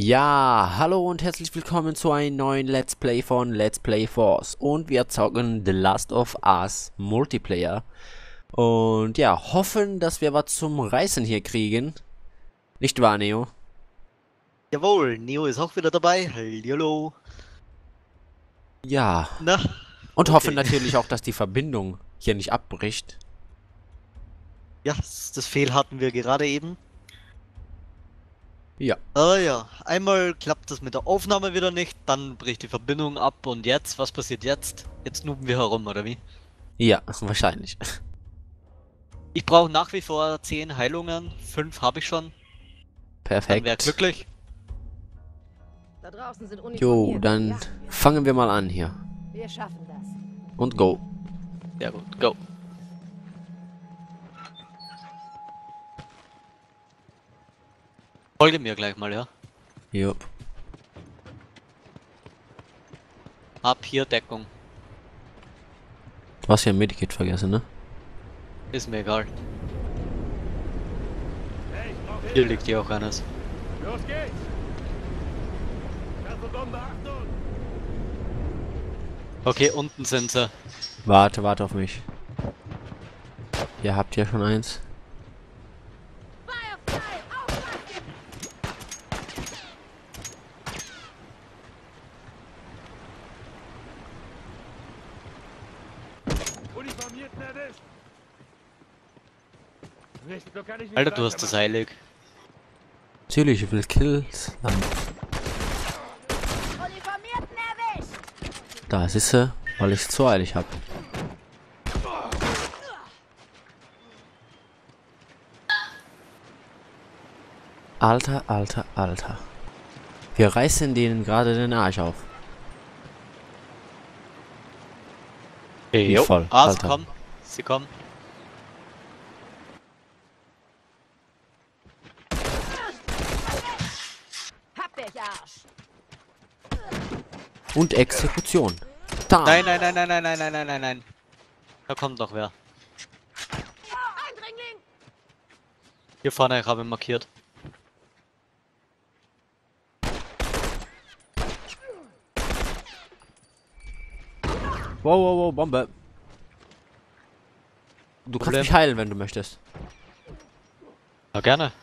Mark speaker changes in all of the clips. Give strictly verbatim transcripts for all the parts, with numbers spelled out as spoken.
Speaker 1: Ja, hallo und herzlich willkommen zu einem neuen Let's Play von Let's Play Force. Und wir zocken The Last of Us Multiplayer. Und ja, hoffen, dass wir was zum Reißen hier kriegen. Nicht wahr, Neo?
Speaker 2: Jawohl, Neo ist auch wieder dabei. Hallo.
Speaker 1: Ja.
Speaker 2: Na,
Speaker 1: Und hoffen
Speaker 2: okay.
Speaker 1: natürlich auch, dass die Verbindung hier nicht abbricht.
Speaker 2: Ja, das das Fehl hatten wir gerade eben.
Speaker 1: Ja.
Speaker 2: Aber ja, einmal klappt das mit der Aufnahme wieder nicht, dann bricht die Verbindung ab und jetzt, was passiert jetzt? Jetzt nuben wir herum, oder wie?
Speaker 1: Ja, wahrscheinlich.
Speaker 2: Ich brauche nach wie vor zehn Heilungen, fünf habe ich schon. Dann wäre
Speaker 1: Perfekt.
Speaker 2: glücklich.
Speaker 3: Da draußen sind
Speaker 1: Jo,
Speaker 3: Uniformierte.
Speaker 1: dann
Speaker 3: Ja,
Speaker 1: fangen wir mal an hier.
Speaker 3: wir schaffen das.
Speaker 1: Und go.
Speaker 2: Sehr gut, go. Folge mir gleich mal, ja.
Speaker 1: Jo.
Speaker 2: Ab hier Deckung.
Speaker 1: Du hast ja ein Medikit vergessen, ne?
Speaker 2: Ist mir egal. Hier liegt ja auch eines.
Speaker 4: Los geht's! Bombe, Achtung!
Speaker 2: Okay, unten sind sie.
Speaker 1: Warte, warte auf mich. Ihr habt ja schon eins.
Speaker 4: Uniformierten erwischt! Nicht, so kann ich nicht
Speaker 2: Alter, du hast das
Speaker 4: weitermachen.
Speaker 2: eilig.
Speaker 1: Natürlich, ich will Kills.
Speaker 3: Uniformierten erwischt!
Speaker 1: Da ist sie, weil ich es zu eilig habe. Alter, alter, alter. Wir reißen denen gerade den Arsch auf. Wie
Speaker 2: Jo.
Speaker 1: voll,
Speaker 2: Ah, sie
Speaker 1: Alter.
Speaker 2: kommen. Sie kommen.
Speaker 3: Hab dich, Arsch!
Speaker 1: Und Exekution. Da.
Speaker 2: Nein, nein, nein, nein, nein, nein, nein, nein, nein, nein. Da kommt noch wer.
Speaker 3: Eindringling!
Speaker 2: Hier vorne, ich habe ihn markiert.
Speaker 1: Wow, wow, wow, Bombe. Du kannst
Speaker 2: Problem.
Speaker 1: mich heilen, wenn du möchtest.
Speaker 2: Ja, gerne.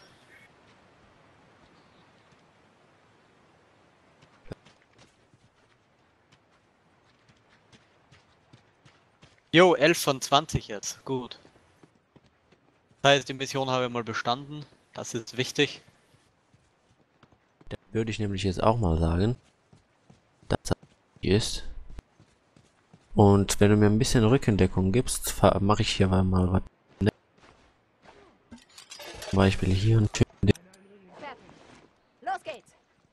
Speaker 2: Jo, elf von zwanzig jetzt. Gut. Das heißt, die Mission habe ich mal bestanden. Das ist wichtig.
Speaker 1: Würde ich nämlich jetzt auch mal sagen, dass das ist. Und wenn du mir ein bisschen Rückendeckung gibst, mache ich hier mal was. Zum Beispiel hier und
Speaker 3: Fertig. Los geht's!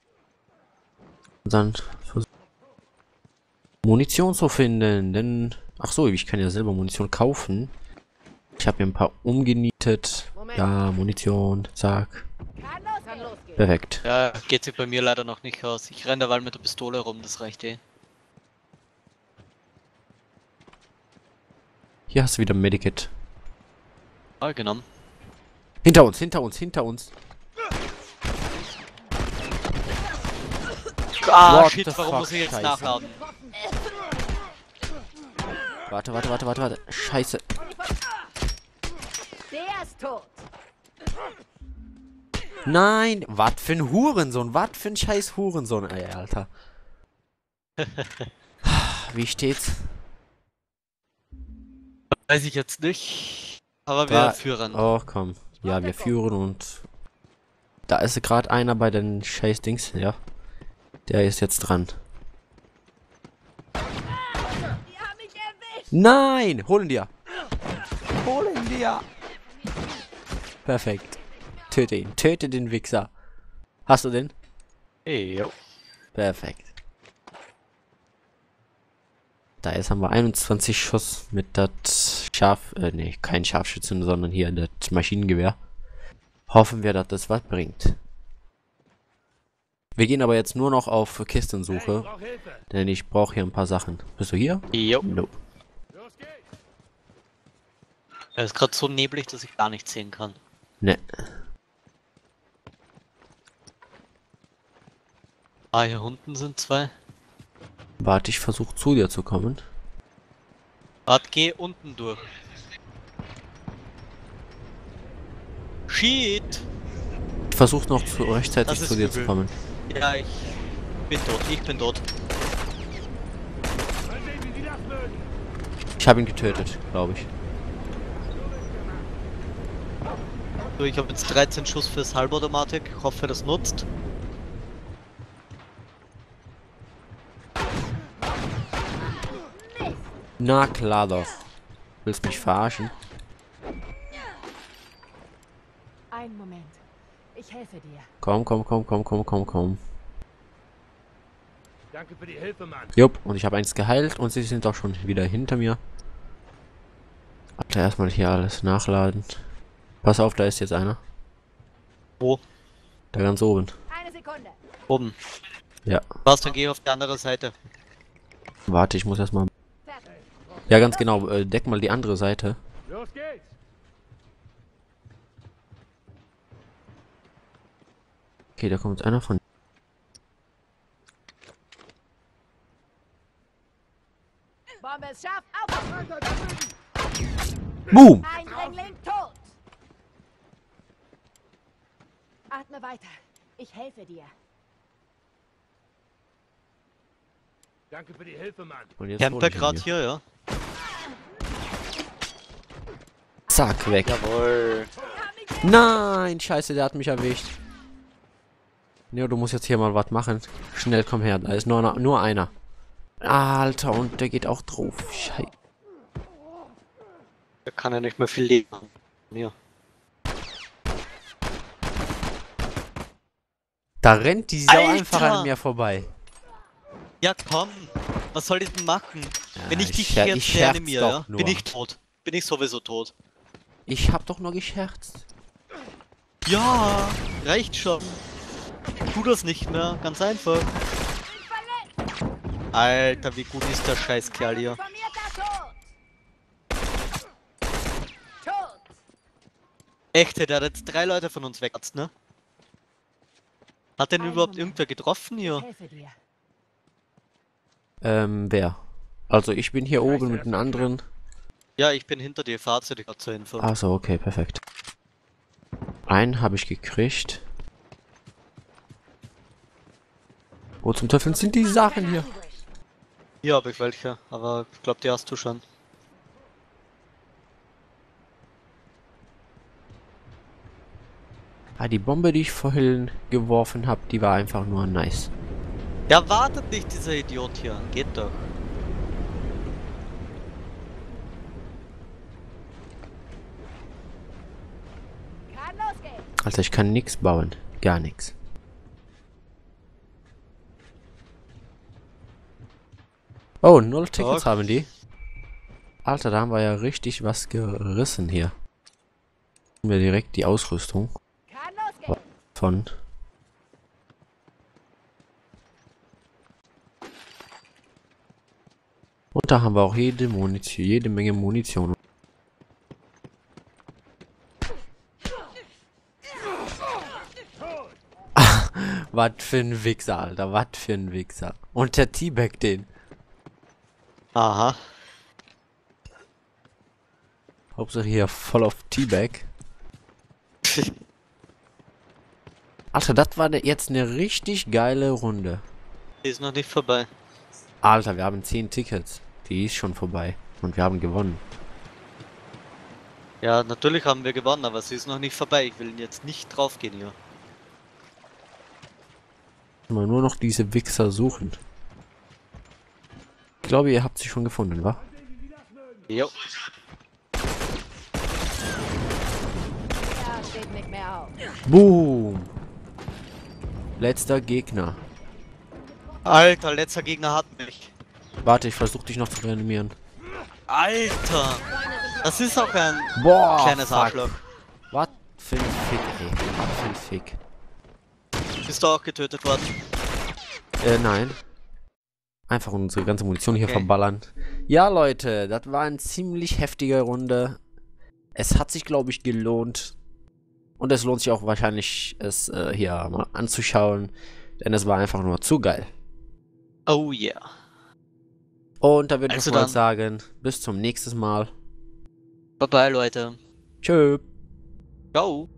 Speaker 1: dann versuchen Munition zu finden, denn ach so, ich kann ja selber Munition kaufen. Ich habe hier ein paar umgenietet.
Speaker 3: Moment.
Speaker 1: Ja, Munition, zack,
Speaker 3: Kann losgehen! Kann losgehen.
Speaker 1: perfekt.
Speaker 2: Ja, geht sich bei mir leider noch nicht aus. Ich renne derweil mit der Pistole rum, das reicht eh.
Speaker 1: Hier hast du wieder ein Medikit.
Speaker 2: Ah, genommen.
Speaker 1: Hinter uns, hinter uns, hinter uns.
Speaker 2: Ah,
Speaker 1: What
Speaker 2: shit,
Speaker 1: the
Speaker 2: warum
Speaker 1: fuck,
Speaker 2: muss ich jetzt
Speaker 1: Scheiße.
Speaker 2: nachladen?
Speaker 1: Warte, warte, warte, warte, warte. Scheiße.
Speaker 3: Der ist tot!
Speaker 1: Nein, was für ein Hurensohn, was für ein scheiß Hurensohn, ey, Alter. Wie steht's?
Speaker 2: Weiß ich jetzt nicht. Aber
Speaker 1: Da-
Speaker 2: wir führen.
Speaker 1: Oh, komm. Ja, wir führen und da ist gerade einer bei den scheiß Dings, ja. Der ist jetzt dran.
Speaker 3: Die haben mich erwischt!
Speaker 1: Nein, holen dir. Holen dir. Perfekt. Töte ihn, töte den Wichser. Hast du den?
Speaker 2: Ey, jo.
Speaker 1: Perfekt. Da jetzt haben wir einundzwanzig Schuss mit das Scharf, äh, nee, kein Scharfschützen, sondern hier das Maschinengewehr. Hoffen wir, dass das was bringt. Wir gehen aber jetzt nur noch auf
Speaker 4: Hey, ich
Speaker 1: Kistensuche,
Speaker 4: brauch Hilfe!
Speaker 1: denn ich brauche hier ein paar Sachen. Bist du hier?
Speaker 2: Jo.
Speaker 1: Nope.
Speaker 4: Los geht's!
Speaker 2: Es ist gerade so neblig, dass ich gar nichts sehen kann.
Speaker 1: Ne.
Speaker 2: Ah, hier unten sind zwei.
Speaker 1: Warte, ich versuche zu dir zu kommen.
Speaker 2: Warte, geh unten durch. Shit!
Speaker 1: Ich versuche noch zu, rechtzeitig
Speaker 2: Das
Speaker 1: zu
Speaker 2: ist
Speaker 1: dir zu
Speaker 2: übel.
Speaker 1: kommen.
Speaker 2: Ja, ich bin tot, ich bin tot.
Speaker 4: Mal sehen, wie Sie das mögen.
Speaker 1: Ich habe ihn getötet, glaube ich.
Speaker 2: So, ich habe jetzt dreizehn Schuss fürs Halbautomatik. Ich hoffe, das nutzt.
Speaker 1: Na klar doch. Willst mich verarschen?
Speaker 3: Einen Moment. Ich helfe dir.
Speaker 1: Komm, komm, komm, komm, komm, komm, komm.
Speaker 4: Danke für die Hilfe, Mann.
Speaker 1: Jupp, und ich habe eins geheilt und sie sind auch schon wieder hinter mir. Alter, erstmal hier alles nachladen. Pass auf, da ist jetzt einer.
Speaker 2: Wo?
Speaker 1: Da ganz oben.
Speaker 3: Eine Sekunde.
Speaker 2: Oben.
Speaker 1: Ja.
Speaker 2: Was, dann geh ich auf die andere Seite.
Speaker 1: Warte, ich muss erstmal.
Speaker 3: Fertig.
Speaker 1: Ja, ganz genau. Äh, deck mal die andere Seite.
Speaker 4: Los geht's.
Speaker 1: Okay, da kommt jetzt einer von.
Speaker 3: Bombe ist scharf. Auf.
Speaker 1: Boom!
Speaker 3: Eindringling tot. Atme weiter. Ich helfe dir.
Speaker 4: Danke für die Hilfe, Mann.
Speaker 1: Und jetzt hol
Speaker 2: Camper
Speaker 1: ich ihn
Speaker 2: gerade
Speaker 1: hier.
Speaker 2: hier, ja?
Speaker 1: Zack, weg.
Speaker 2: Jawohl.
Speaker 1: Nein, scheiße, der hat mich erwischt. Neo, du musst jetzt hier mal was machen. Schnell, komm her, da ist nur, nur einer. Alter, und der geht auch drauf. Scheiße.
Speaker 2: Da kann ja nicht mehr viel leben. Ja.
Speaker 1: Da rennt die Sau
Speaker 2: Alter!
Speaker 1: einfach an mir vorbei.
Speaker 2: Ja, komm. Was soll ich denn machen?
Speaker 1: Ja,
Speaker 2: Wenn ich dich
Speaker 1: scher-
Speaker 2: jetzt
Speaker 1: ich scherz
Speaker 2: reanimiere,
Speaker 1: doch
Speaker 2: ja?
Speaker 1: nur.
Speaker 2: Bin ich tot. Bin ich sowieso tot.
Speaker 1: Ich hab doch nur gescherzt.
Speaker 2: Ja, reicht schon. Tu das nicht mehr, ganz einfach. Alter, wie gut ist der Scheißkerl hier.
Speaker 3: Informierter tot. Tot.
Speaker 2: Echt, der hat jetzt drei Leute von uns weg, ne? Hat denn
Speaker 3: Einen
Speaker 2: überhaupt
Speaker 3: Moment.
Speaker 2: irgendwer getroffen
Speaker 3: Ich
Speaker 2: hier?
Speaker 3: helfe dir.
Speaker 1: Ähm, wer? Also ich bin hier oben mit den anderen.
Speaker 2: Ja, ich bin hinter dir, Fahrzeuge gerade zur Info.
Speaker 1: Achso, okay, perfekt. Einen habe ich gekriegt. Wo zum Teufel sind die Sachen hier?
Speaker 2: Hier habe ich welche, aber ich glaube, die hast du schon.
Speaker 1: Ah, die Bombe, die ich vorhin geworfen habe, die war einfach nur nice.
Speaker 2: Ja, wartet nicht, dieser Idiot hier. Geht doch.
Speaker 3: Kann losgehen.
Speaker 1: Alter, ich kann nichts bauen. Gar nichts. Oh, null Tickets
Speaker 2: Doch.
Speaker 1: haben die. Alter, da haben wir ja richtig was gerissen hier. Haben wir direkt die Ausrüstung
Speaker 3: Kann losgehen.
Speaker 1: von. Und da haben wir auch jede Munition, jede Menge Munition. Was für ein Wichser, Alter, was für ein Wichser. Und der T-Bag den.
Speaker 2: Aha.
Speaker 1: Hauptsache hier voll auf T-Bag. Alter, das war ne- jetzt eine richtig geile Runde.
Speaker 2: Die ist noch nicht vorbei.
Speaker 1: Alter, wir haben zehn Tickets. Die ist schon vorbei. Und wir haben gewonnen.
Speaker 2: Ja, natürlich haben wir gewonnen, aber sie ist noch nicht vorbei. Ich will jetzt nicht draufgehen hier.
Speaker 1: Mal nur noch diese Wichser suchen. Ich glaube, ihr habt sie schon gefunden, wa?
Speaker 2: Jo.
Speaker 3: Er steht nicht mehr auf.
Speaker 1: Boom! Letzter Gegner.
Speaker 2: Alter, letzter Gegner hat mich.
Speaker 1: Warte, ich versuche dich noch zu reanimieren.
Speaker 2: Alter! Das ist auch ein
Speaker 1: Boah!
Speaker 2: kleines
Speaker 1: fuck.
Speaker 2: Arschloch.
Speaker 1: Was für ein Fick, ey. Was für ein Fick.
Speaker 2: Bist du auch getötet worden?
Speaker 1: Äh, nein. Einfach unsere ganze Munition hier
Speaker 2: Okay.
Speaker 1: verballern. Ja, Leute, das war eine ziemlich heftige Runde. Es hat sich, glaube ich, gelohnt. Und es lohnt sich auch wahrscheinlich, es äh, hier mal anzuschauen. Denn es war einfach nur zu geil.
Speaker 2: Oh yeah.
Speaker 1: Und da würde
Speaker 2: Also
Speaker 1: ich mal
Speaker 2: dann.
Speaker 1: sagen, bis zum nächsten Mal.
Speaker 2: Bye bye, Leute.
Speaker 1: Tschö.
Speaker 2: Ciao.